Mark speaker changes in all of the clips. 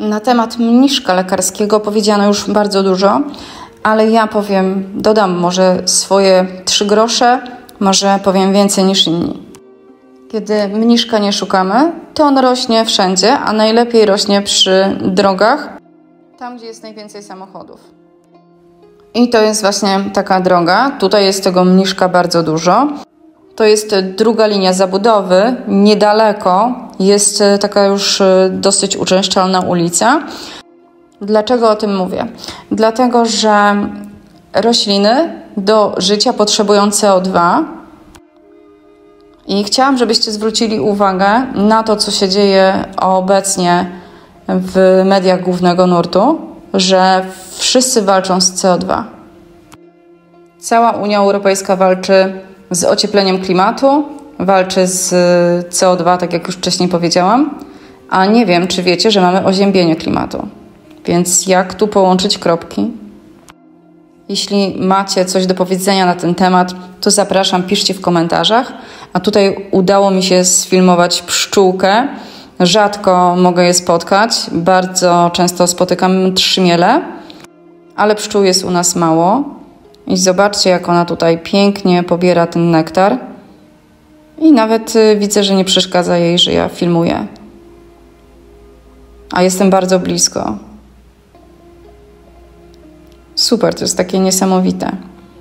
Speaker 1: Na temat mniszka lekarskiego powiedziano już bardzo dużo, ale ja dodam może swoje 3 grosze, może powiem więcej niż inni. Kiedy mniszka nie szukamy, to on rośnie wszędzie, a najlepiej rośnie przy drogach, tam gdzie jest najwięcej samochodów. I to jest właśnie taka droga. Tutaj jest tego mniszka bardzo dużo. To jest druga linia zabudowy. Niedaleko jest taka już dosyć uczęszczalna ulica. Dlaczego o tym mówię? Dlatego, że rośliny do życia potrzebują CO2 i chciałam, żebyście zwrócili uwagę na to, co się dzieje obecnie w mediach głównego nurtu, że wszyscy walczą z CO2. Cała Unia Europejska walczy z ociepleniem klimatu, walczy z CO2, tak jak już wcześniej powiedziałam, a nie wiem, czy wiecie, że mamy oziębienie klimatu. Więc jak tu połączyć kropki? Jeśli macie coś do powiedzenia na ten temat, to zapraszam, piszcie w komentarzach. A tutaj udało mi się sfilmować pszczółkę. Rzadko mogę je spotkać, bardzo często spotykam trzmiele, ale pszczół jest u nas mało. I zobaczcie, jak ona tutaj pięknie pobiera ten nektar. I nawet widzę, że nie przeszkadza jej, że ja filmuję. A jestem bardzo blisko. Super, to jest takie niesamowite.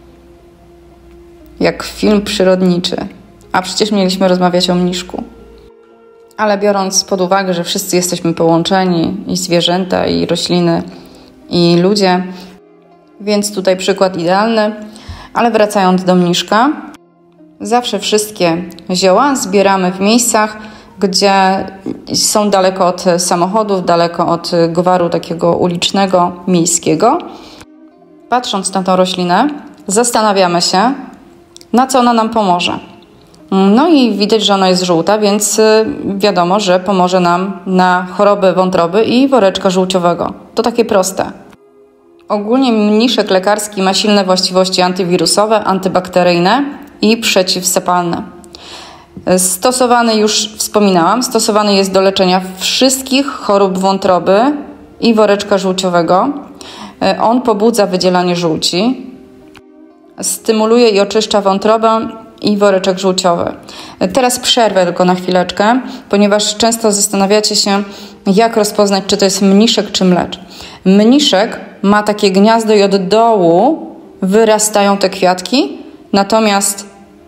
Speaker 1: Jak film przyrodniczy. A przecież mieliśmy rozmawiać o mniszku. Ale biorąc pod uwagę, że wszyscy jesteśmy połączeni, i zwierzęta, i rośliny, i ludzie, więc tutaj przykład idealny. Ale wracając do mniszka, zawsze wszystkie zioła zbieramy w miejscach, gdzie są daleko od samochodów, daleko od gwaru takiego ulicznego, miejskiego. Patrząc na tą roślinę, zastanawiamy się, na co ona nam pomoże. No i widać, że ona jest żółta, więc wiadomo, że pomoże nam na choroby wątroby i woreczka żółciowego. To takie proste. Ogólnie mniszek lekarski ma silne właściwości antywirusowe, antybakteryjne i przeciwsapalne. Stosowany, już wspominałam, stosowany jest do leczenia wszystkich chorób wątroby i woreczka żółciowego. On pobudza wydzielanie żółci, stymuluje i oczyszcza wątrobę i woreczek żółciowy. Teraz przerwę tylko na chwileczkę, ponieważ często zastanawiacie się, jak rozpoznać, czy to jest mniszek, czy mlecz. Mniszek ma takie gniazdo i od dołu wyrastają te kwiatki, natomiast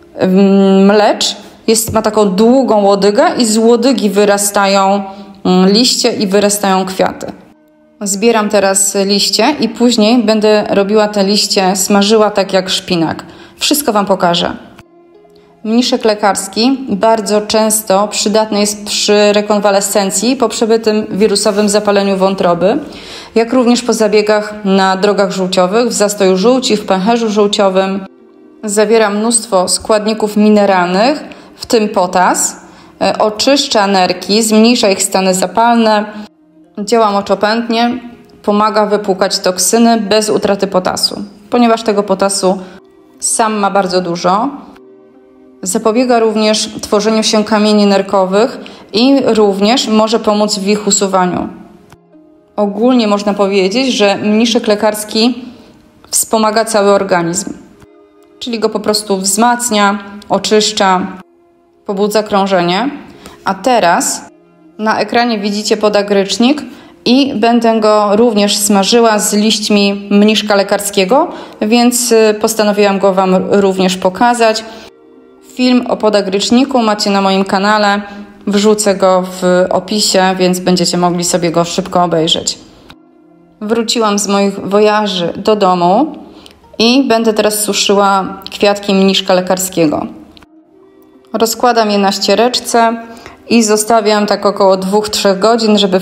Speaker 1: mlecz ma taką długą łodygę i z łodygi wyrastają liście i wyrastają kwiaty. Zbieram teraz liście i później będę robiła te liście, smażyła tak jak szpinak. Wszystko Wam pokażę. Mniszek lekarski bardzo często przydatny jest przy rekonwalescencji po przebytym wirusowym zapaleniu wątroby, jak również po zabiegach na drogach żółciowych, w zastoju żółci, w pęcherzu żółciowym. Zawiera mnóstwo składników mineralnych, w tym potas, oczyszcza nerki, zmniejsza ich stany zapalne, działa moczopędnie, pomaga wypłukać toksyny bez utraty potasu, ponieważ tego potasu sam ma bardzo dużo. Zapobiega również tworzeniu się kamieni nerkowych i również może pomóc w ich usuwaniu. Ogólnie można powiedzieć, że mniszek lekarski wspomaga cały organizm, czyli go po prostu wzmacnia, oczyszcza, pobudza krążenie. A teraz na ekranie widzicie podagrycznik i będę go również smażyła z liśćmi mniszka lekarskiego, więc postanowiłam go Wam również pokazać. Film o podagryczniku macie na moim kanale, wrzucę go w opisie, więc będziecie mogli sobie go szybko obejrzeć. Wróciłam z moich wojaży do domu i będę teraz suszyła kwiatki mniszka lekarskiego. Rozkładam je na ściereczce i zostawiam tak około 2-3 godzin, żeby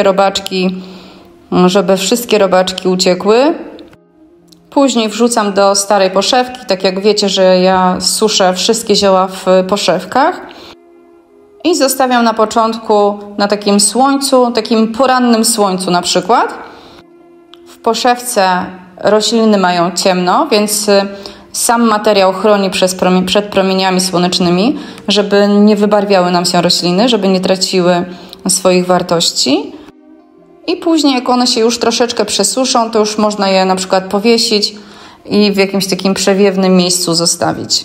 Speaker 1: wszystkie robaczki uciekły. Później wrzucam do starej poszewki, tak jak wiecie, że ja suszę wszystkie zioła w poszewkach. I zostawiam na początku na takim słońcu, takim porannym słońcu na przykład. W poszewce rośliny mają ciemno, więc sam materiał chroni przed promieniami słonecznymi, żeby nie wybarwiały nam się rośliny, żeby nie traciły swoich wartości. I później, jak one się już troszeczkę przesuszą, to już można je na przykład powiesić i w jakimś takim przewiewnym miejscu zostawić.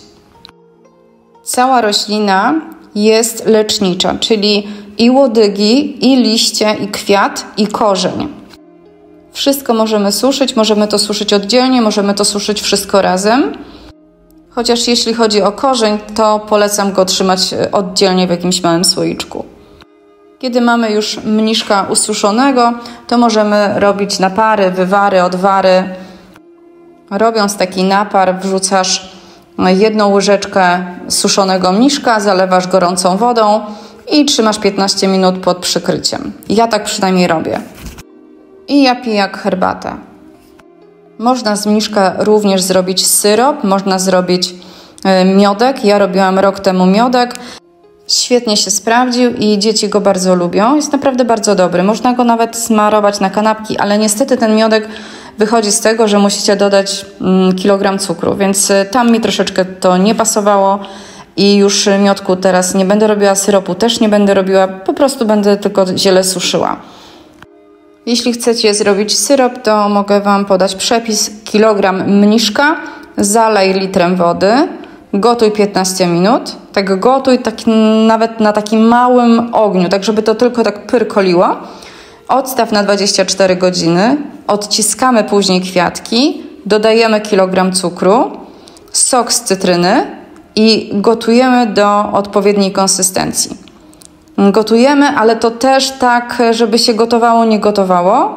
Speaker 1: Cała roślina jest lecznicza, czyli i łodygi, i liście, i kwiat, i korzeń. Wszystko możemy to suszyć oddzielnie, możemy to suszyć wszystko razem. Chociaż jeśli chodzi o korzeń, to polecam go trzymać oddzielnie w jakimś małym słoiczku. Kiedy mamy już mniszka ususzonego, to możemy robić napary, wywary, odwary. Robiąc taki napar, wrzucasz 1 łyżeczkę suszonego mniszka, zalewasz gorącą wodą i trzymasz 15 minut pod przykryciem. Ja tak przynajmniej robię. I ja piję jak herbatę. Można z mniszka również zrobić syrop, można zrobić miodek. Ja robiłam rok temu miodek. Świetnie się sprawdził i dzieci go bardzo lubią. Jest naprawdę bardzo dobry. Można go nawet smarować na kanapki, ale niestety ten miodek wychodzi z tego, że musicie dodać kilogram cukru, więc tam mi troszeczkę to nie pasowało i już miodku teraz nie będę robiła, syropu też nie będę robiła, po prostu będę tylko ziele suszyła. Jeśli chcecie zrobić syrop, to mogę Wam podać przepis. Kilogram mniszka, zalej litrem wody, gotuj 15 minut. Tak gotuj nawet na takim małym ogniu, tak żeby to tylko tak pyrkoliło. Odstaw na 24 godziny, odciskamy później kwiatki, dodajemy kilogram cukru, sok z cytryny i gotujemy do odpowiedniej konsystencji. Gotujemy, ale to też tak, żeby się gotowało, nie gotowało.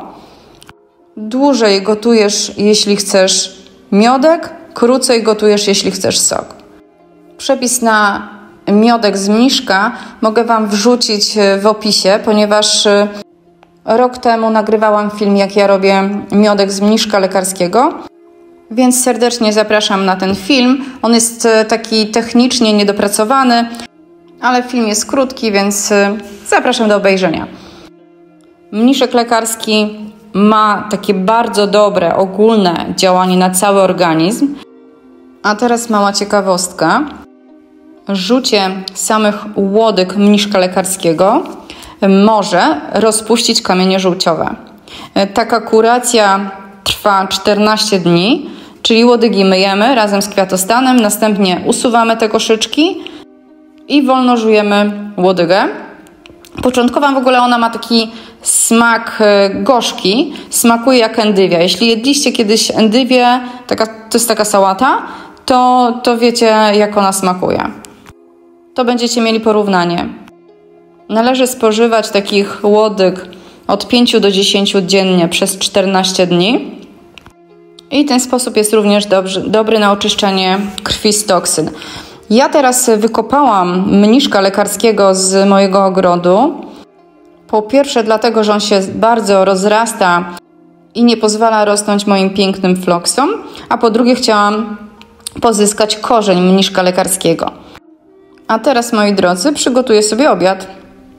Speaker 1: Dłużej gotujesz, jeśli chcesz miodek, krócej gotujesz, jeśli chcesz sok. Przepis na miodek z mniszka mogę Wam wrzucić w opisie, ponieważ rok temu nagrywałam film, jak ja robię miodek z mniszka lekarskiego, więc serdecznie zapraszam na ten film. On jest taki technicznie niedopracowany, ale film jest krótki, więc zapraszam do obejrzenia. Mniszek lekarski ma takie bardzo dobre, ogólne działanie na cały organizm. A teraz mała ciekawostka. Rzucie samych łodyg mniszka lekarskiego może rozpuścić kamienie żółciowe. Taka kuracja trwa 14 dni, czyli łodygi myjemy razem z kwiatostanem, następnie usuwamy te koszyczki i wolno żujemy łodygę. Początkowo w ogóle ona ma taki smak gorzki, smakuje jak endywia. Jeśli jedliście kiedyś endywię, to jest taka sałata, to wiecie, jak ona smakuje. To będziecie mieli porównanie. Należy spożywać takich łodyg od 5 do 10 dziennie przez 14 dni. I ten sposób jest również dobry na oczyszczenie krwi z toksyn. Ja teraz wykopałam mniszka lekarskiego z mojego ogrodu. Po pierwsze dlatego, że on się bardzo rozrasta i nie pozwala rosnąć moim pięknym floksom, a po drugie chciałam pozyskać korzeń mniszka lekarskiego. A teraz, moi drodzy, przygotuję sobie obiad.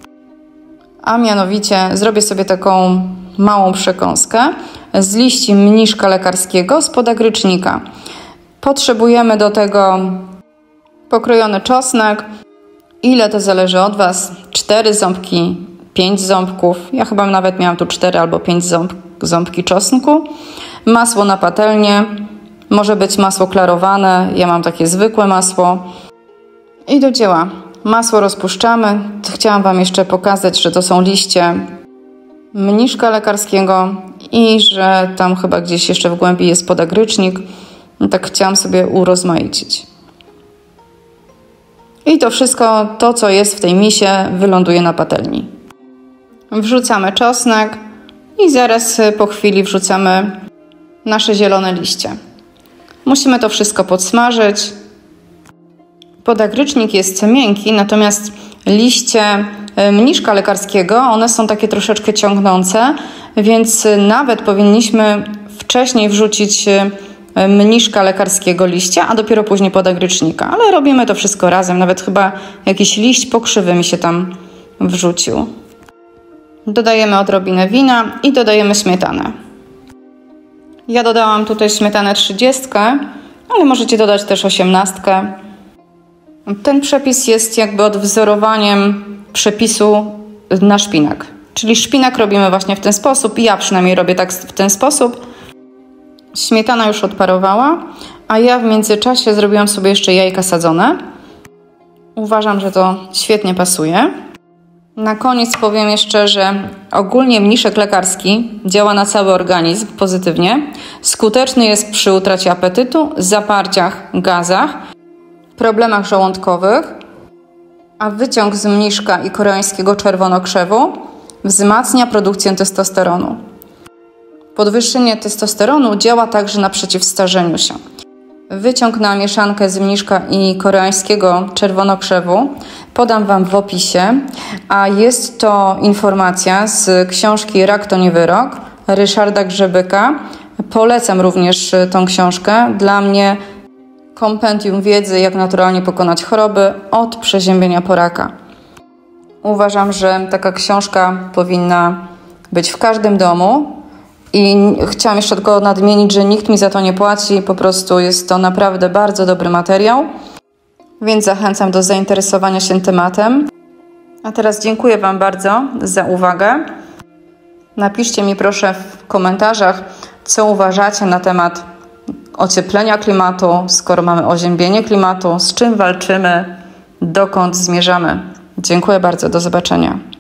Speaker 1: A mianowicie zrobię sobie taką małą przekąskę z liści mniszka lekarskiego z podagrycznika. Potrzebujemy do tego pokrojony czosnek. Ile to zależy od Was? 4 ząbki, 5 ząbków. Ja chyba nawet miałam tu 4 albo 5 ząbki czosnku. Masło na patelnię. Może być masło klarowane. Ja mam takie zwykłe masło. I do dzieła. Masło rozpuszczamy. Chciałam Wam jeszcze pokazać, że to są liście mniszka lekarskiego i że tam chyba gdzieś jeszcze w głębi jest podagrycznik. Tak chciałam sobie urozmaicić. I to wszystko, to co jest w tej misie, wyląduje na patelni. Wrzucamy czosnek i zaraz po chwili wrzucamy nasze zielone liście. Musimy to wszystko podsmażyć. Podagrycznik jest miękki, natomiast liście mniszka lekarskiego, one są takie troszeczkę ciągnące, więc nawet powinniśmy wcześniej wrzucić mniszka lekarskiego liścia, a dopiero później podagrycznika. Ale robimy to wszystko razem, nawet chyba jakiś liść pokrzywy mi się tam wrzucił. Dodajemy odrobinę wina i dodajemy śmietanę. Ja dodałam tutaj śmietanę 30, ale możecie dodać też 18. Ten przepis jest jakby odwzorowaniem przepisu na szpinak. Czyli szpinak robimy właśnie w ten sposób. Ja przynajmniej robię tak w ten sposób. Śmietana już odparowała, a ja w międzyczasie zrobiłam sobie jeszcze jajka sadzone. Uważam, że to świetnie pasuje. Na koniec powiem jeszcze, że ogólnie mniszek lekarski działa na cały organizm pozytywnie. Skuteczny jest przy utracie apetytu, zaparciach, gazach, problemach żołądkowych, a wyciąg z mniszka i koreańskiego czerwonokrzewu wzmacnia produkcję testosteronu. Podwyższenie testosteronu działa także na przeciwstarzeniu się. Wyciąg na mieszankę z mniszka i koreańskiego czerwonokrzewu podam Wam w opisie, a jest to informacja z książki Rak to nie wyrok Ryszarda Grzebyka. Polecam również tą książkę. Dla mnie kompendium wiedzy, jak naturalnie pokonać choroby od przeziębienia po raka. Uważam, że taka książka powinna być w każdym domu. I chciałam jeszcze tylko nadmienić, że nikt mi za to nie płaci, po prostu jest to naprawdę bardzo dobry materiał, więc zachęcam do zainteresowania się tematem. A teraz dziękuję Wam bardzo za uwagę. Napiszcie mi proszę w komentarzach, co uważacie na temat ocieplenia klimatu, skoro mamy oziębienie klimatu, z czym walczymy, dokąd zmierzamy. Dziękuję bardzo, do zobaczenia.